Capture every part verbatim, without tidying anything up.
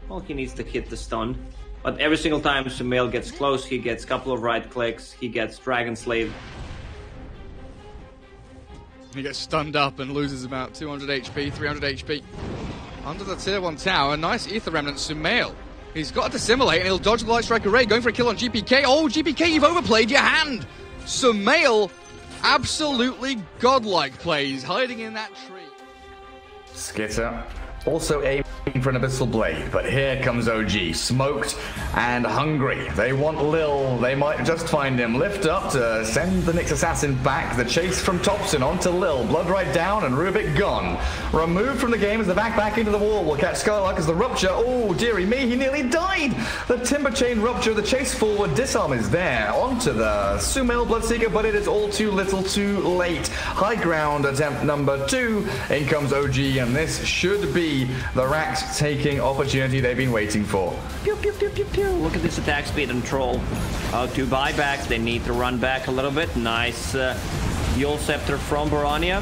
Well, he needs to hit the stun. But every single time Sumail gets close, he gets a couple of right clicks, he gets Dragon Slave. He gets stunned up and loses about two hundred H P, three hundred H P. Under the tier one tower, nice Ether Remnant, Sumail. He's got to dissimulate and he'll dodge the Light Strike Array, going for a kill on G P K. Oh, G P K, you've overplayed your hand! Sumail, absolutely godlike plays, hiding in that tree. Skitter also aiming for an Abyssal Blade, but here comes O G, smoked and hungry. They want Lil, they might just find him. Lift up to send the Nyx Assassin back. The chase from Topson onto Lil. Blood right down and Rubik gone. Removed from the game as the back back into the wall. We'll catch Skylark as the rupture. Oh, dearie me, he nearly died. The Timber Chain rupture, the chase forward, disarm is there. Onto the Sumail Bloodseeker, but it is all too little too late. High ground attempt number two. In comes O G, and this should be the Rax taking opportunity they've been waiting for. Pew, pew, pew, pew, pew. Look at this attack speed and Troll. Uh, two buybacks, they need to run back a little bit. Nice uh, Yule Scepter from Barania.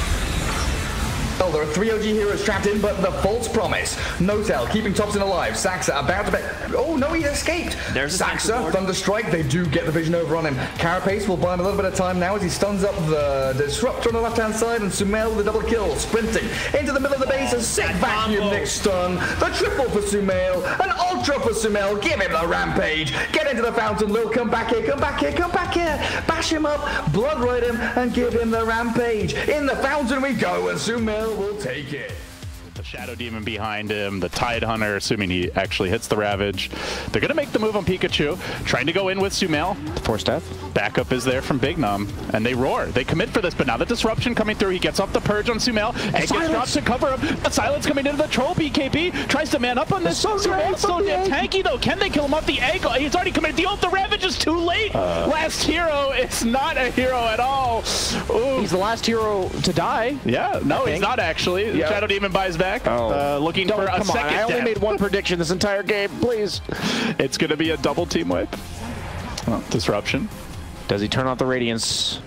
Well, there are three O G heroes trapped in, but the false promise. Notel keeping Topson alive. Saxa about to bet. Oh no, he escaped. There's Saxa, Thunderstrike. They do get the vision over on him. Carapace will buy him a little bit of time now as he stuns up the Disruptor on the left-hand side, and Sumail with a double kill, sprinting into the middle of the base. A sick vacuum Nyx stun. The triple for Sumail. An ultra for Sumail. Give him the rampage. Get into the fountain. Lil, come back here. Come back here. Come back here. Bash him up. Blood right him and give him the rampage. In the fountain we go, and Sumail will take it. The Shadow Demon behind him, the Tide Hunter, assuming he actually hits the Ravage. They're going to make the move on Pikachu, trying to go in with Sumail. Force death. Backup is there from Big Nom, and they roar. They commit for this, but now the Disruption coming through. He gets off the Purge on Sumail. Egg gets dropped to cover him. The Silence coming into the Troll. B K B tries to man up on this. So Sumail's still damn tanky, though. Can they kill him off the Egg? He's already committed the ult. The Ravage is too late. Uh, last hero is not a hero at all. Ooh. He's the last hero to die. Yeah, no, he's not actually. Yeah. Shadow Demon buys back. Oh. Uh, looking Don't, for a come second on. I only death. made one prediction this entire game, please. It's going to be a double team wipe. Well, Disruption. Does he turn off the Radiance?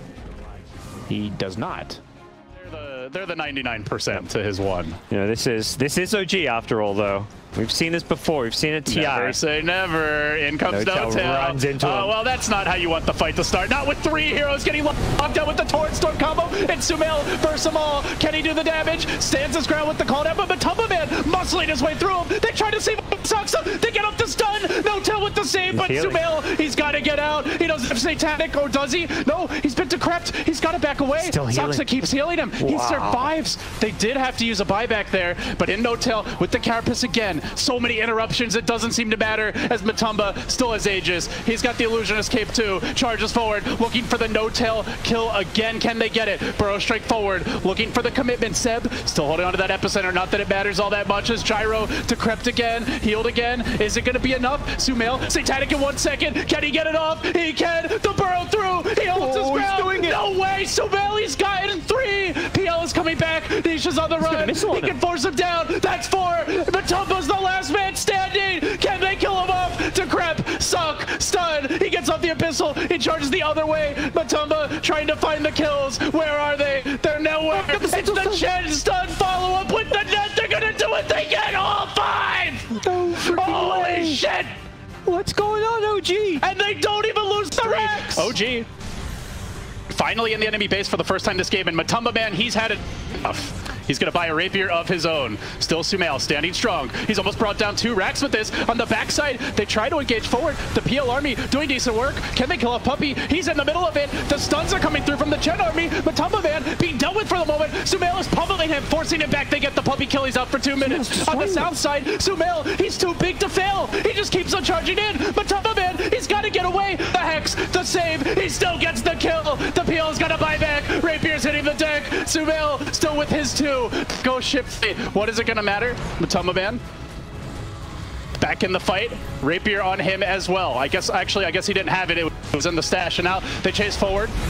He does not. They're the, they're the ninety-nine percent to his one. You know, this is this is O G after all, though. We've seen this before. We've seen a T I. Never say never. In comes Notel. Runs into oh, him. Well, that's not how you want the fight to start. Not with three heroes getting locked out with the Torrent Storm combo. And Sumail bursts them all. Can he do the damage? Stands his ground with the call down, but Matumba Man muscling his way through him. They try to save Saxa. They get up the stun. Notel with the save, but healing. Sumail, he's got to get out. He doesn't have Satanic, or does he? No, he's been decrepit. He's got to back away. Still healing. Saxa keeps healing him. Wow. He survives. They did have to use a buyback there, but in Notel with the Carapace again. So many interruptions. It doesn't seem to matter as Matumba still has Aegis. He's got the Illusionist Cape too. Charges forward, looking for the no-tail kill again. Can they get it? Burrow strike forward, looking for the commitment. Seb still holding on to that epicenter. Not that it matters all that much as Gyro decrepit again, healed again. Is it going to be enough? Sumail, Satanic in one second. Can he get it off? He can. The Burrow through. He holds oh, his ground. He's doing it. No way. Sumail, he's got it in three. P L is coming back. Nisha's on the he's run. He can force him down. That's four. Matumba's the last man standing. Can they kill him off? Decrep, suck, stun. He gets off the Abyssal. He charges the other way. Matumba trying to find the kills. Where are they? They're nowhere. It's the Shen stun follow up with the net. They're gonna do it. They get all five. No Holy way. shit. What's going on, O G? And they don't even lose the Rex. O G. Finally in the enemy base for the first time this game, and Matumba Man, he's had enough. He's going to buy a rapier of his own. Still Sumail standing strong. He's almost brought down two racks with this. On the backside, they try to engage forward. The P L army doing decent work. Can they kill off Puppey? He's in the middle of it. The stuns are coming through from the Chen army. Matumba Man being dealt with for the moment. Sumail is pummeling him, forcing him back. They get the Puppey kill. He's out for two minutes. On the south side, Sumail, he's too big to fail. He just keeps on charging in. Matumba Man, he's got to get away. The Hex, the save. He still gets the kill. The P L's got to buy back. Rapier's hitting the deck. Sumail still with his two. Go ship. What is it going to matter? Matumba Man back in the fight. Rapier on him as well. I guess actually I guess he didn't have it. It was in the stash, and now they chase forward.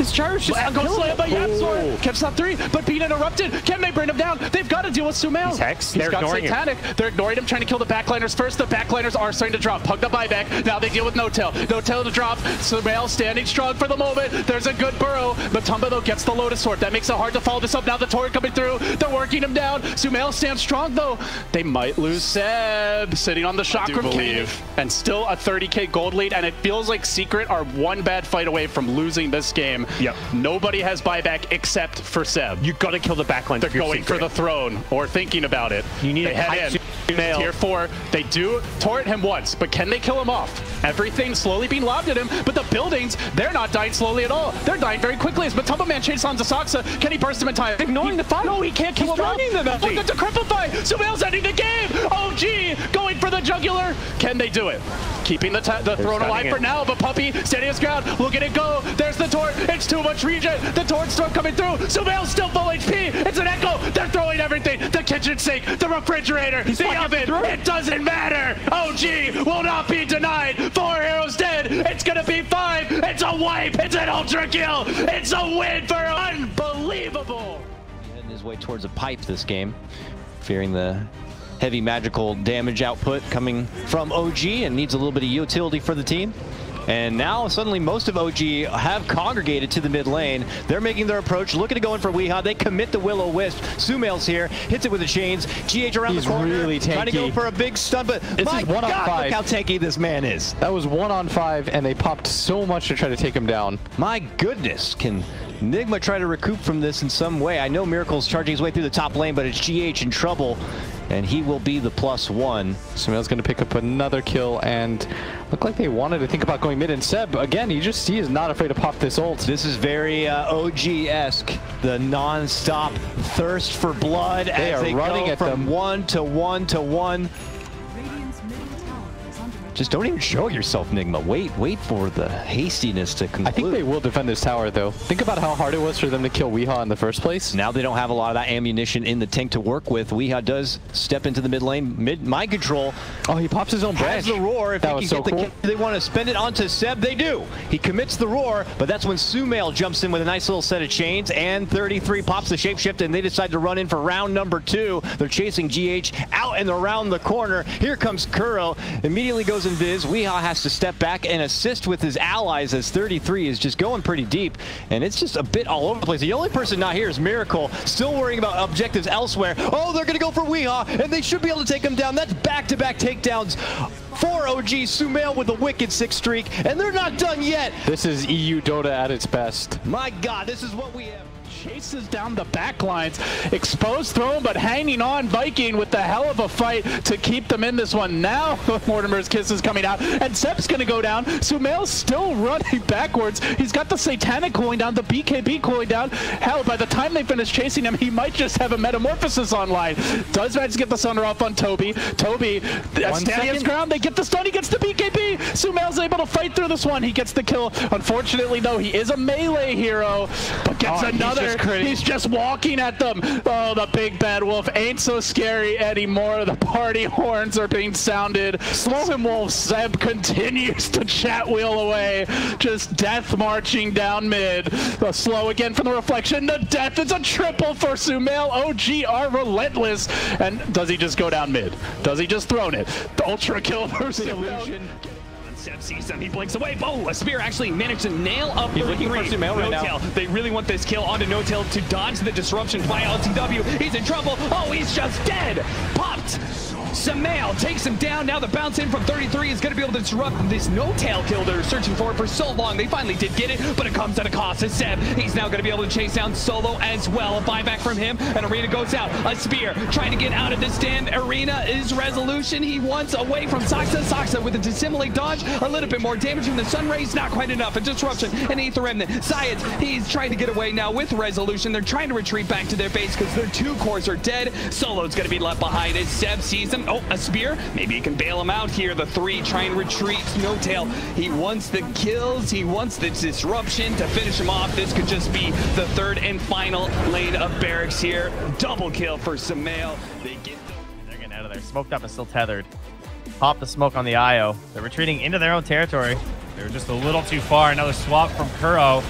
This Gyro's just Go slam by Yapzor. Oh. Catch top three, but being interrupted. Can they bring him down? They've got to deal with Sumail. He's Hex. He's They're got ignoring Satanic. him. They're ignoring him, trying to kill the backliners first. The backliners are starting to drop. Pug the buyback. Now they deal with No-Tail. No-Tail to drop. Sumail standing strong for the moment. There's a good burrow. Matumba, though, gets the Lotus Sword. That makes it hard to follow this up. Now the Torrent coming through. They're working him down. Sumail stands strong, though. They might lose Seb. Sitting on the Chakram Cave. And still a thirty K gold lead. And it feels like Secret are one bad fight away from losing this game. Yep. Nobody has buyback except for Seb. You gotta kill the backline. They're going for the throne or thinking about it. You need they a head in. Sumail. Tier four. They do torrent him once, but can they kill him off? Everything slowly being lobbed at him, but the buildings, they're not dying slowly at all. They're dying very quickly as Matumba Man chases on Zasaxa. Can he burst him in time? Ignoring the fight. No, he can't kill He's him off. dragging them out. Look at the cripple fight. Sumail's ending the game. O G going for the jugular. Can they do it? Keeping the, the throne alive for it. now, but Puppy standing his ground. Look at it go. There's the torrent. It's too much regen. The torrent storm coming through. Sumail's still full H P. It's an echo. They're throwing everything. The kitchen sink, the refrigerator, He's the oven. It doesn't matter. O G will not be denied. Four heroes dead. It's going to be five. It's a wipe. It's an ultra kill. It's a win for unbelievable. Heading his way towards a pipe this game, fearing the heavy magical damage output coming from O G, and needs a little bit of utility for the team. And now suddenly most of O G have congregated to the mid lane. They're making their approach, looking to go in for Weehaw. They commit the Will-O-Wisp. Sumail's here, hits it with the chains. G H around He's the corner, really trying to go tanky. for a big stun, but This my is one on God, five. look how tanky this man is. That was one on five, and they popped so much to try to take him down. My goodness, can Nigma try to recoup from this in some way? I know Miracle's charging his way through the top lane, but it's G H in trouble, and he will be the plus one. Sumail's going to pick up another kill, and look like they wanted to think about going mid. And Seb, again, he just he is not afraid to pop this ult. This is very uh, O G-esque, the non-stop thirst for blood They as are they running go at from them. one to one to one. Just don't even show yourself, Nigma. Wait, wait for the hastiness to conclude. I think they will defend this tower, though. Think about how hard it was for them to kill Weehaw in the first place. Now they don't have a lot of that ammunition in the tank to work with. Weehaw does step into the mid lane. Mid mind control. Oh, he pops his own Has branch. the roar. If That he was can so get the cool. kill, they want to spend it onto Seb. They do. He commits the roar, but that's when Sumail jumps in with a nice little set of chains, and thirty-three pops the shapeshift, and they decide to run in for round number two. They're chasing G H out and around the corner. Here comes Kuro. Immediately goes in Viz. Weehaw has to step back and assist with his allies as thirty-three is just going pretty deep, and it's just a bit all over the place. The only person not here is Miracle, still worrying about objectives elsewhere. Oh, they're going to go for Weehaw, and they should be able to take him down. That's back-to-back takedowns for O G. Sumail with a wicked six streak, and they're not done yet. This is E U Dota at its best. My God, this is what we have. Chases down the back lines. Exposed throne, but hanging on. Viking with the hell of a fight to keep them in this one. Now Mortimer's Kiss is coming out, and Seb's going to go down. Sumail's still running backwards. He's got the Satanic cooling down, the B K B cooling down. Hell, by the time they finish chasing him, he might just have a Metamorphosis online. Does manage to get the Sunder off on Toby. Toby, uh, standing his ground. They get the stun. He gets the B K B. Sumail's able to fight through this one. He gets the kill. Unfortunately, though, he is a melee hero, but gets Oh, he's another. just critting. He's just walking at them. Oh, the big bad wolf ain't so scary anymore. The party horns are being sounded. Slow him, Wolf. Seb continues to chat wheel away. Just death marching down mid. The slow again from the reflection. The death. It's a triple for Sumail. O G are relentless. And does he just go down mid? Does he just thrown it? The ultra kill for Sumail. Seb sees him, he blinks away. Oh, a spear actually managed to nail up He's looking for thirty-three. Sumail right now. No-Tail. They really want this kill onto No-Tail to dodge the disruption by L T W. He's in trouble. Oh, he's just dead. Popped. Sumail takes him down. Now the bounce in from thirty-three is going to be able to disrupt this No-Tail kill they're searching for for so long. They finally did get it, but it comes at a cost to Seb. He's now going to be able to chase down Solo as well. A buyback from him, and Arena goes out. A spear trying to get out of this stand. Arena is resolution. He wants away from Saxa. Saxa with a dissimulate dodge. A little bit more damage from the sun rays. Not quite enough. A disruption. An Aether Remnant. Science, he's trying to get away now with resolution. They're trying to retreat back to their base because their two cores are dead. Solo's going to be left behind as Seb sees him. Oh, a spear. Maybe he can bail him out here. The three try and retreat. No-Tail. He wants the kills. He wants the disruption to finish him off. This could just be the third and final lane of barracks here. Double kill for Sumail. They get the They're getting out of there. Smoked up and still tethered. Pop the smoke on the I O. They're retreating into their own territory. They were just a little too far. Another swap from Kuro.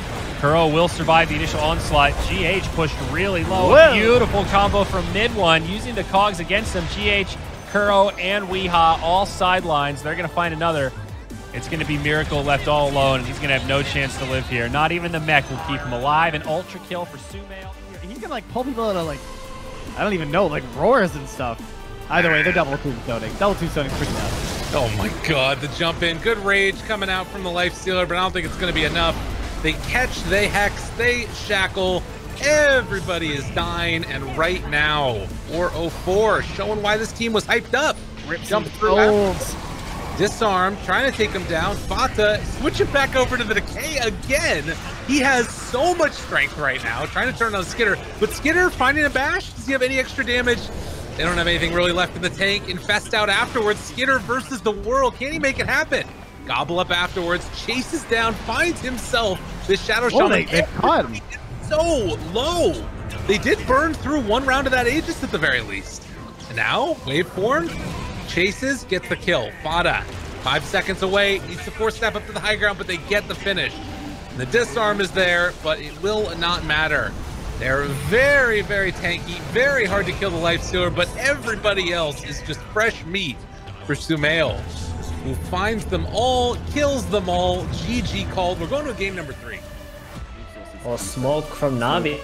Kuro will survive the initial onslaught. G H pushed really low. Whoa. Beautiful combo from mid one, using the cogs against them. G H, Kuro, and Weehaw all sidelines. They're going to find another. It's going to be Miracle left all alone, and he's going to have no chance to live here. Not even the mech will keep him alive. An ultra kill for Sumail. He can like pull people out of like, I don't even know, like roars and stuff. Either way, they're double tombstoning. Double tombstoning is pretty bad. Oh my god, the jump in. Good rage coming out from the Lifestealer, but I don't think it's going to be enough. They catch, they hex, they shackle. Everybody is dying, and right now, four oh four, showing why this team was hyped up. Rips Jump and through. folds. Disarm, trying to take him down. Fata, switch it back over to the Decay again. He has so much strength right now, trying to turn on Skitter. But Skitter finding a bash, does he have any extra damage? They don't have anything really left in the tank. Infest out afterwards. Skitter versus the world. Can he make it happen? Gobble up afterwards, chases down, finds himself the Shadow Oh, Shaman. they, they caught him. So low. They did burn through one round of that Aegis at the very least. And now, Waveform chases, gets the kill. Fada, five seconds away, needs to force step up to the high ground, but they get the finish. And the disarm is there, but it will not matter. They're very, very tanky, very hard to kill the Lifestealer, but everybody else is just fresh meat for Sumail, who finds them all, kills them all. G G called. We're going to game number three. Or smoke from Navi.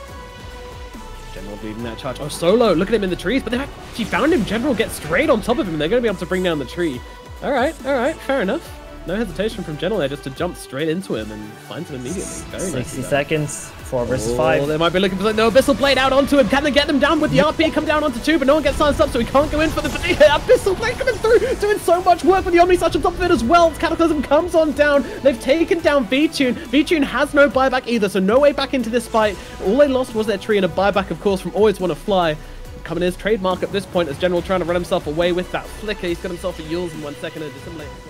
General leading that charge. Oh, Solo, look at him in the trees, but they actually found him. General gets straight on top of him. They're going to be able to bring down the tree. All right, all right, fair enough. No hesitation from General there just to jump straight into him and finds him immediately. Very sixty nice seconds, four versus oh, five. They might be looking for no Abyssal Blade out onto him. Can they get them down with the R P? Come down onto two, but no one gets silenced up, so he can't go in for the Abyssal Blade coming through, doing so much work with the Omni Slash on top of it as well. Cataclysm comes on down. They've taken down V-Tune. V-Tune has no buyback either, so no way back into this fight. All they lost was their tree and a buyback, of course, from Always Wanna Fly. Coming in his trademark at this point as General trying to run himself away with that flicker. He's got himself a Yules in one second and Dissimulate.